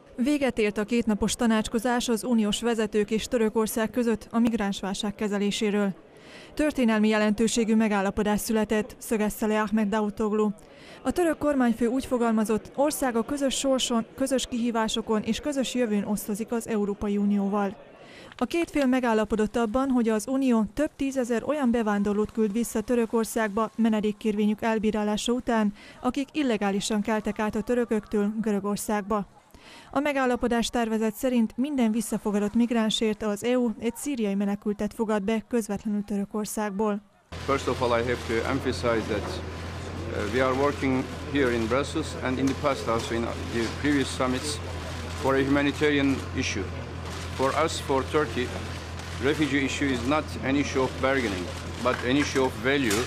Véget ért a kétnapos tanácskozás az uniós vezetők és Törökország között a migránsválság kezeléséről. Történelmi jelentőségű megállapodás született, szögezte le Ahmet Davutoglu. A török kormányfő úgy fogalmazott, országa közös sorson, közös kihívásokon és közös jövőn osztozik az Európai Unióval. A két fél megállapodott abban, hogy az Unió több tízezer olyan bevándorlót küld vissza Törökországba menedékkérvényük elbírálása után, akik illegálisan keltek át a törököktől Görögországba. A megállapodás tervezet szerint minden visszafogadott migránsért az EU egy szíriai menekültet fogad be közvetlenül Törökországból. First of all, I have to emphasize that we are working here in Brussels and in the past also in the previous summits for a humanitarian issue. For us, for Turkey, refugee issue is not an issue of bargaining, but an issue of value,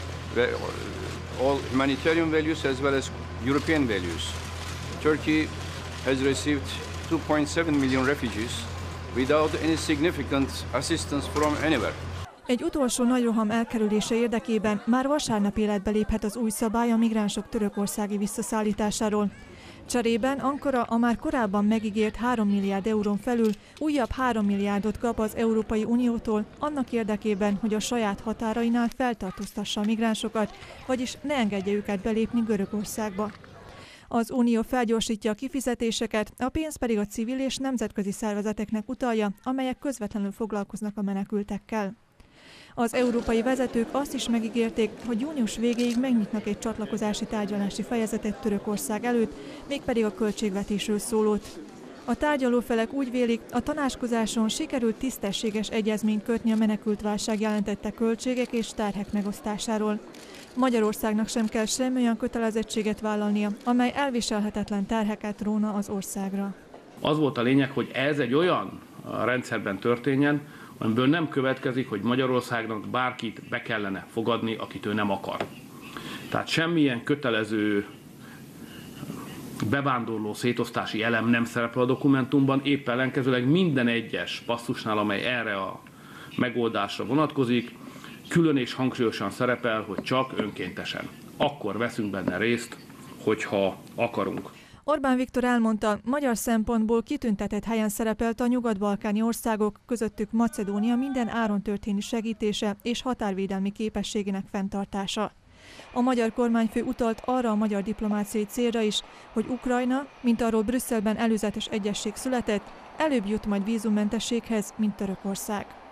all humanitarian values as well as European values. Turkey has received 2.7 million refugees without any significant assistance from anywhere. Egy utolsó nagy roham elkerülése érdekében már vasárnap életbe léphet az új szabály a migránsok törökországi visszaszállításáról. Cserében Ankara a már korábban megígért 3 milliárd eurón felül újabb 3 milliárdot kap az Európai Uniótól annak érdekében, hogy a saját határainál feltartóztassa a migránsokat, vagyis ne engedje őket belépni Görögországba. Az Unió felgyorsítja a kifizetéseket, a pénz pedig a civil és nemzetközi szervezeteknek utalja, amelyek közvetlenül foglalkoznak a menekültekkel. Az európai vezetők azt is megígérték, hogy június végéig megnyitnak egy csatlakozási tárgyalási fejezetet Törökország előtt, mégpedig a költségvetésről szólót. A tárgyalófelek úgy vélik, a tanácskozáson sikerült tisztességes egyezményt kötni a menekültválság jelentette költségek és terhek megosztásáról. Magyarországnak sem kell semmi olyan kötelezettséget vállalnia, amely elviselhetetlen terheket róna az országra. Az volt a lényeg, hogy ez egy olyan rendszerben történjen, amiből nem következik, hogy Magyarországnak bárkit be kellene fogadni, akit ő nem akar. Tehát semmilyen kötelező bevándorló szétosztási elem nem szerepel a dokumentumban, épp ellenkezőleg minden egyes passzusnál, amely erre a megoldásra vonatkozik, külön és hangsúlyosan szerepel, hogy csak önkéntesen. Akkor veszünk benne részt, hogyha akarunk. Orbán Viktor elmondta, magyar szempontból kitüntetett helyen szerepelt a nyugat-balkáni országok, közöttük Macedónia minden áron történő segítése és határvédelmi képességének fenntartása. A magyar kormányfő utalt arra a magyar diplomáciai célra is, hogy Ukrajna, mint arról Brüsszelben előzetes egyezség született, előbb jut majd vízummentességhez, mint Törökország.